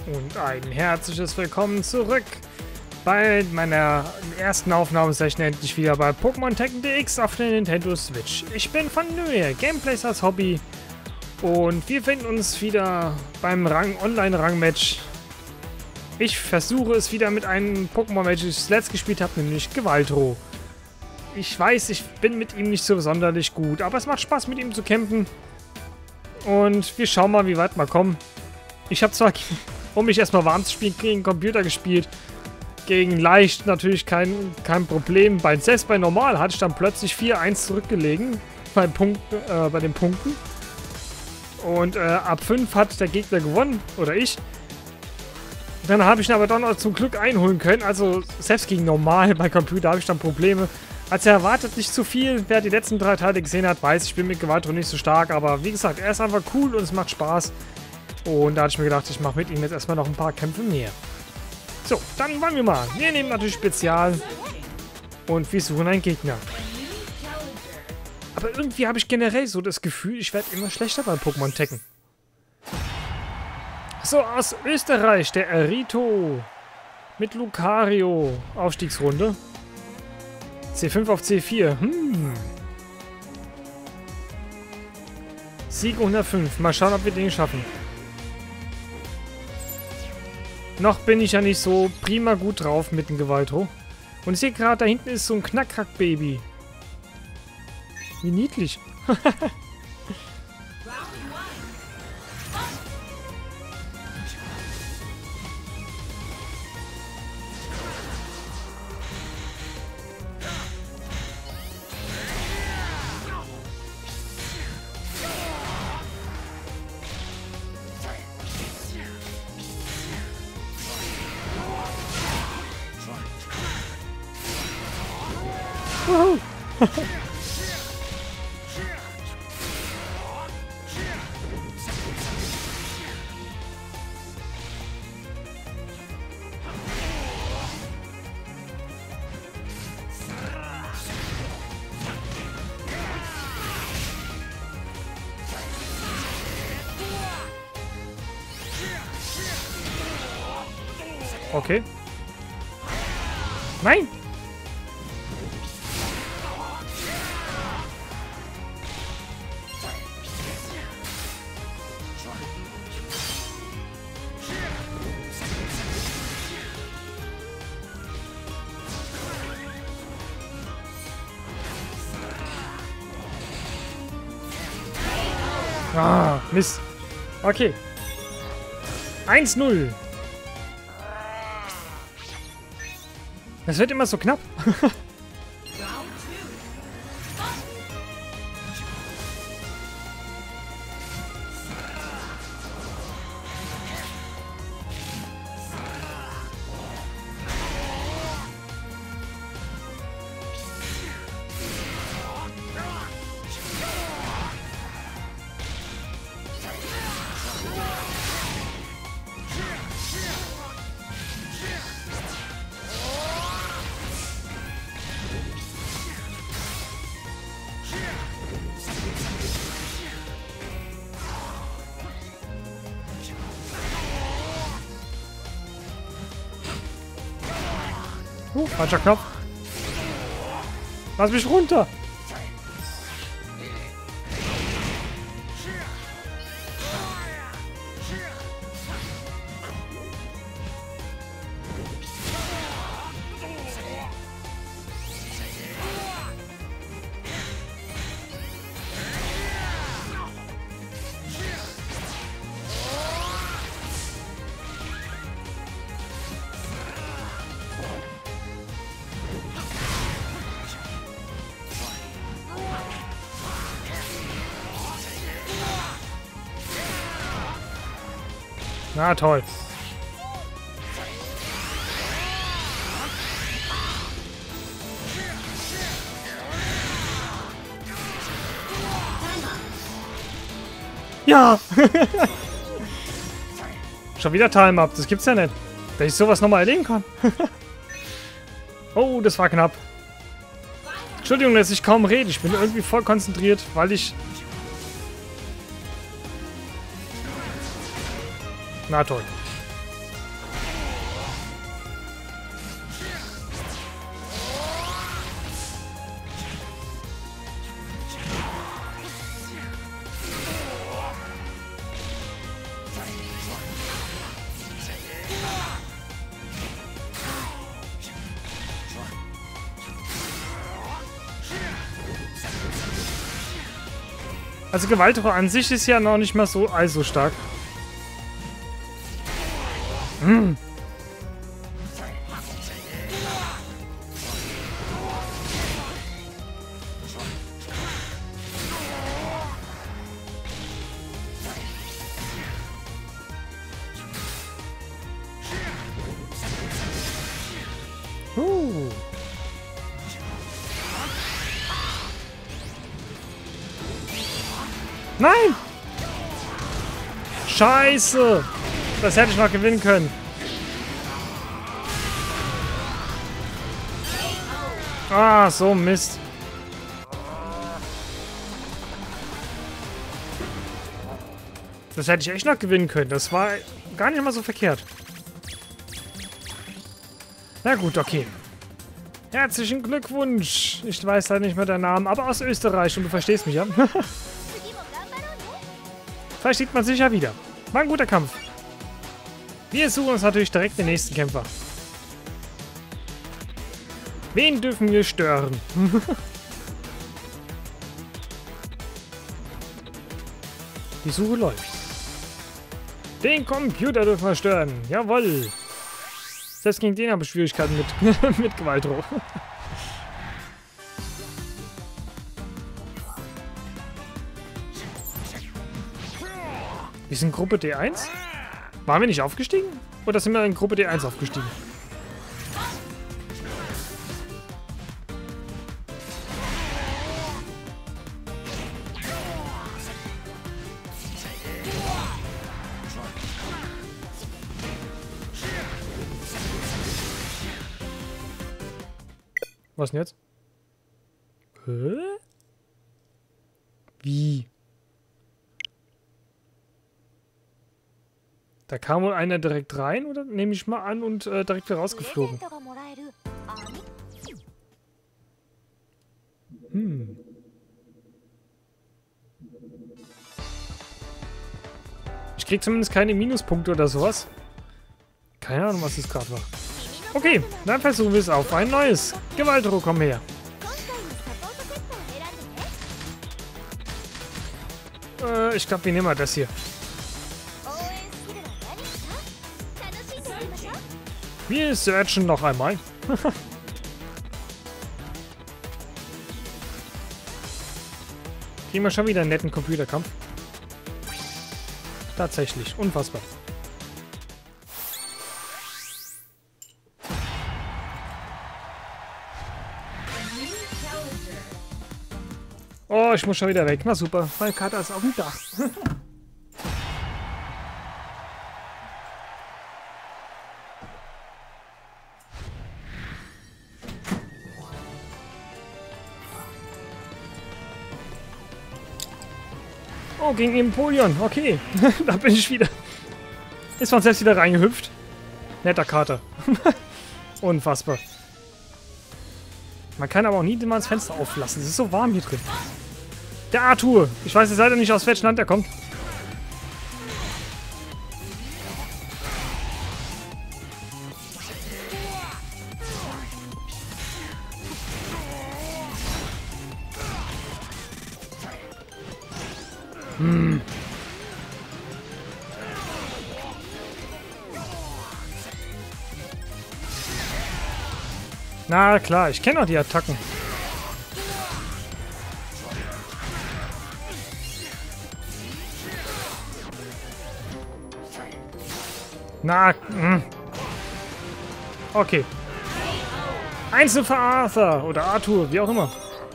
Und ein herzliches Willkommen zurück bei meiner ersten Aufnahmesession endlich wieder bei Pokémon Tekken DX auf der Nintendo Switch. Ich bin von Nöhe, Gameplays als Hobby und wir finden uns wieder beim Online-Rang-Match. Ich versuche es wieder mit einem Pokémon-Match, das ich zuletzt gespielt habe, nämlich Gewaltro. Ich weiß, ich bin mit ihm nicht so sonderlich gut, aber es macht Spaß mit ihm zu kämpfen. Und wir schauen mal, wie weit wir kommen. Ich habe zwar, um mich erstmal warm zu spielen, gegen den Computer gespielt. Gegen leicht natürlich kein Problem. Selbst bei normal hatte ich dann plötzlich 4-1 zurückgelegen. Bei den Punkten. Und ab 5 hat der Gegner gewonnen. Oder ich. Dann habe ich ihn aber dann auch zum Glück einholen können. Also selbst gegen normal bei Computer habe ich dann Probleme. Als er erwartet, nicht zu viel. Wer die letzten 3 Teile gesehen hat, weiß, ich bin mit Gewaltro nicht so stark. Aber wie gesagt, er ist einfach cool und es macht Spaß. Und da hatte ich mir gedacht, ich mache mit ihm jetzt erstmal noch ein paar Kämpfe mehr. So, dann wollen wir mal. Wir nehmen natürlich Spezial. Und wir suchen einen Gegner. Aber irgendwie habe ich generell so das Gefühl, ich werde immer schlechter bei Pokémon Tekken. So, aus Österreich, der Erito. Mit Lucario. Aufstiegsrunde. C5 auf C4. Sieg 105. Mal schauen, ob wir den schaffen. Noch bin ich ja nicht so prima gut drauf mit dem Gewaltro. Und ich sehe gerade, da hinten ist so ein Knackrack-Baby. Wie niedlich. Woohoo! Okay. Nein! Ah, Mist. Okay. 1-0. Das wird immer so knapp. Falscher Knopf. Lass mich runter. Na toll. Ja. Schon wieder Time-Up. Das gibt's ja nicht. Dass ich sowas nochmal erleben kann. Oh, das war knapp. Entschuldigung, dass ich kaum rede. Ich bin irgendwie voll konzentriert, weil ich... Na toll. Also Gewaltdruck an sich ist ja noch nicht mal so allzu stark. Hm. Nein! Scheiße! Das hätte ich noch gewinnen können. Ah, so Mist. Das hätte ich echt noch gewinnen können. Das war gar nicht mal so verkehrt. Na gut, okay. Herzlichen Glückwunsch. Ich weiß leider nicht mehr deinen Namen, aber aus Österreich und du verstehst mich, ja? Vielleicht sieht man sich ja wieder. War ein guter Kampf. Wir suchen uns natürlich direkt den nächsten Kämpfer. Wen dürfen wir stören? Die Suche läuft. Den Computer dürfen wir stören. Jawohl. Selbst gegen den habe ich Schwierigkeiten mit, mit Gewaltdruck. Wir sind Gruppe D1? Waren wir nicht aufgestiegen? Oder sind wir in Gruppe D1 aufgestiegen? Was denn jetzt? Hä? Wie? Da kam wohl einer direkt rein, oder? Nehme ich mal an und direkt wieder rausgeflogen. Hm. Ich krieg zumindest keine Minuspunkte oder sowas. Keine Ahnung, was das gerade war. Okay, dann versuchen wir es auf ein neues. Gewaltdruck, komm her. Ich glaube, wir nehmen mal das hier. Wir searchen noch einmal. Kriegen wir schon wieder einen netten Computerkampf. Tatsächlich, unfassbar. Oh, ich muss schon wieder weg. Na super, meine Karte ist auf dem Dach. Oh, gegen Empoleon. Okay, da bin ich wieder. Ist von selbst wieder reingehüpft. Netter Kater. Unfassbar. Man kann aber auch nie mal das Fenster auflassen. Es ist so warm hier drin. Der Arthur. Ich weiß jetzt leider nicht, aus welchem Land er kommt. Hm. Na klar, ich kenne auch die Attacken. Na, okay. Einzel für Arthur oder Arthur, wie auch immer.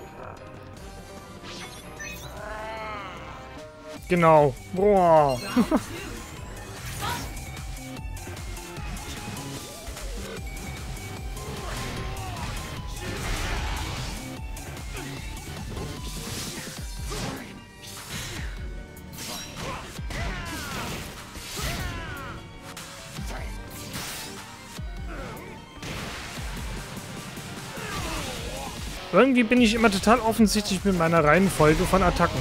Genau. Boah. Irgendwie bin ich immer total offensichtlich mit meiner Reihenfolge von Attacken.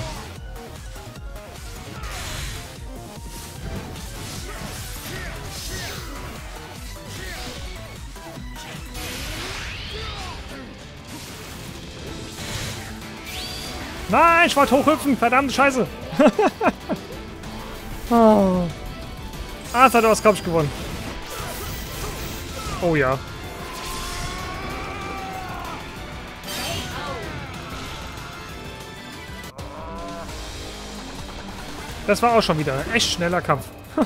Nein, ich wollte hochhüpfen. Verdammte Scheiße. Oh. Ah, jetzt hat er was, glaube ich, gewonnen. Oh ja. Das war auch schon wieder ein echt schneller Kampf.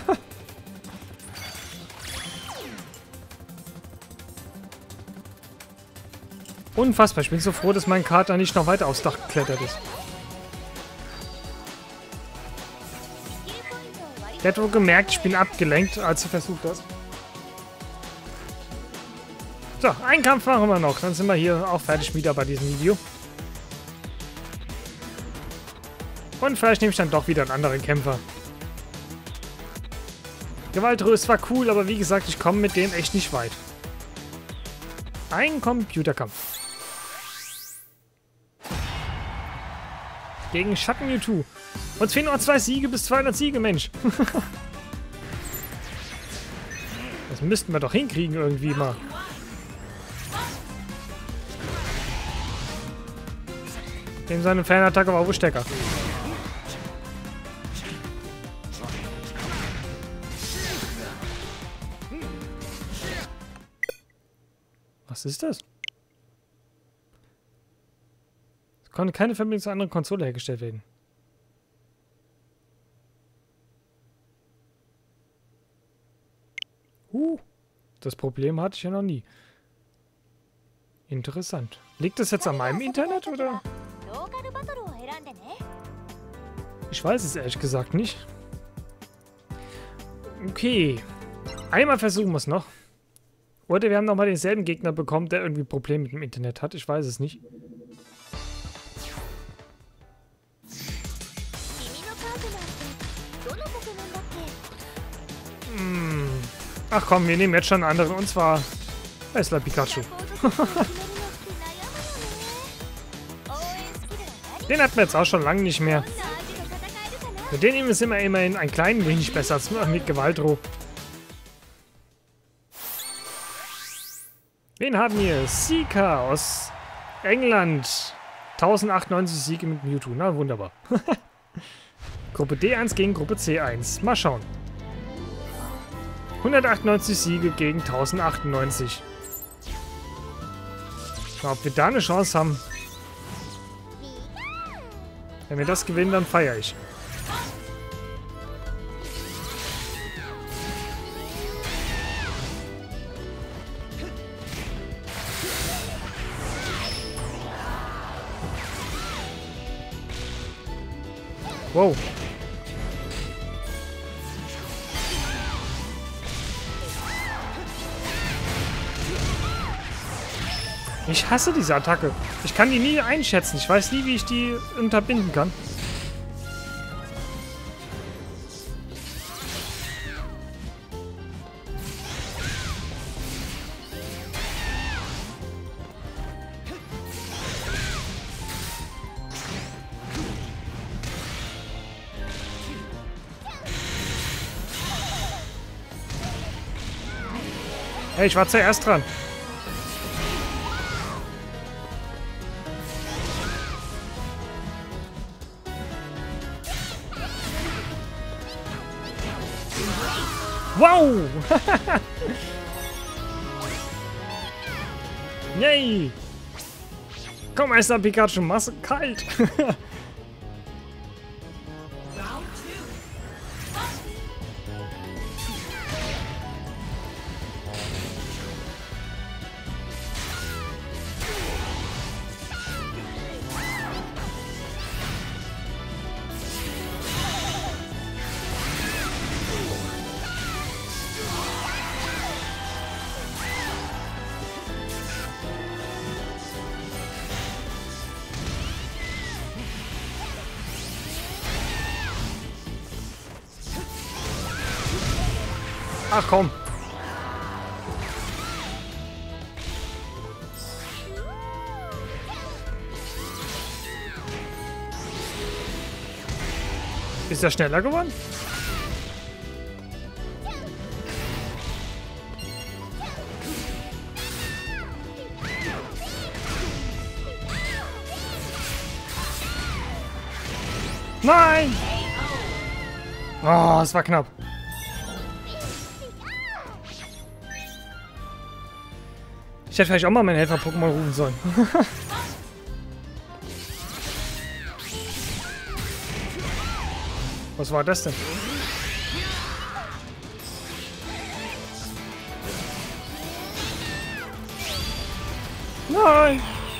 Unfassbar. Ich bin so froh, dass mein Kater nicht noch weiter aufs Dach geklettert ist. Der hat wohl gemerkt, ich bin abgelenkt, als du versucht hast. So, einen Kampf machen wir noch. Dann sind wir hier auch fertig wieder bei diesem Video. Und vielleicht nehme ich dann doch wieder einen anderen Kämpfer. Gewaltröst war cool, aber wie gesagt, ich komme mit dem echt nicht weit. Ein Computerkampf. Gegen Schatten Mewtwo. Uns fehlen noch 2 Siege bis 200 Siege, Mensch. Das müssten wir doch hinkriegen irgendwie mal. Dem seine Fernattacke war wohl Stecker. Was ist das? Es konnte keine Verbindung zu einer anderen Konsole hergestellt werden. Das Problem hatte ich ja noch nie. Interessant. Liegt das jetzt an meinem Internet, oder? Ich weiß es ehrlich gesagt nicht. Okay. Einmal versuchen wir es noch. Oder wir haben nochmal denselben Gegner bekommen, der irgendwie Probleme mit dem Internet hat. Ich weiß es nicht. Ach komm, wir nehmen jetzt schon einen anderen. Und zwar Wrestler Pikachu. Den hatten wir jetzt auch schon lange nicht mehr. Mit dem ist immerhin ein klein wenig besser als mit Gewaltro. Wen haben wir? Sika aus England. 1098 Siege mit Mewtwo. Na, wunderbar. Gruppe D1 gegen Gruppe C1. Mal schauen. 198 Siege gegen 1098. Mal, ob wir da eine Chance haben. Wenn wir das gewinnen, dann feiere ich. Wow. Ich hasse diese Attacke. Ich kann die nie einschätzen. Ich weiß nie, wie ich die unterbinden kann. Hey, ich war zuerst dran. Wow! Yay! Komm, Meister Pikachu, mach's kalt! Ach komm. Ist er schneller geworden? Nein! Oh, es war knapp. Ich hätte vielleicht auch mal meinen Helfer-Pokémon rufen sollen. Was war das denn? Nein!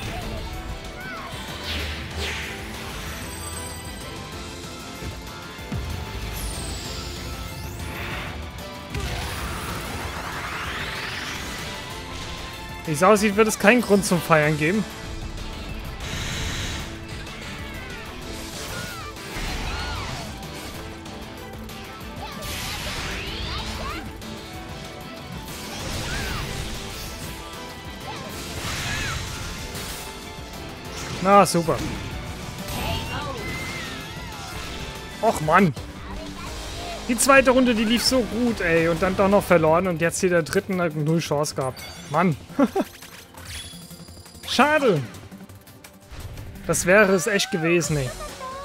Wie es aussieht, wird es keinen Grund zum Feiern geben. Na, super. Och, Mann. Die zweite Runde, die lief so gut, ey. Und dann doch noch verloren. Und jetzt hier der dritten hat null Chance gehabt. Mann. Schade. Das wäre es echt gewesen, ey.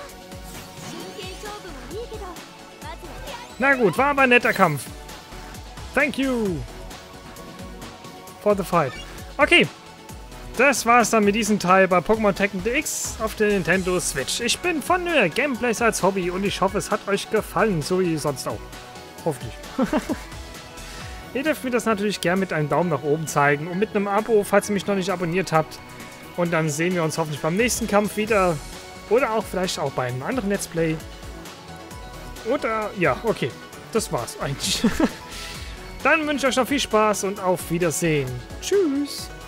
Na gut, war aber ein netter Kampf. Thank you. For the fight. Okay. Das war's dann mit diesem Teil bei Pokémon Tekken DX auf der Nintendo Switch. Ich bin von Nöhr, Gameplays als Hobby und ich hoffe, es hat euch gefallen, so wie sonst auch. Hoffentlich. Ihr dürft mir das natürlich gerne mit einem Daumen nach oben zeigen und mit einem Abo, falls ihr mich noch nicht abonniert habt. Und dann sehen wir uns hoffentlich beim nächsten Kampf wieder. Oder auch vielleicht auch bei einem anderen Let's Play. Oder, ja, okay. Das war's eigentlich. Dann wünsche ich euch noch viel Spaß und auf Wiedersehen. Tschüss.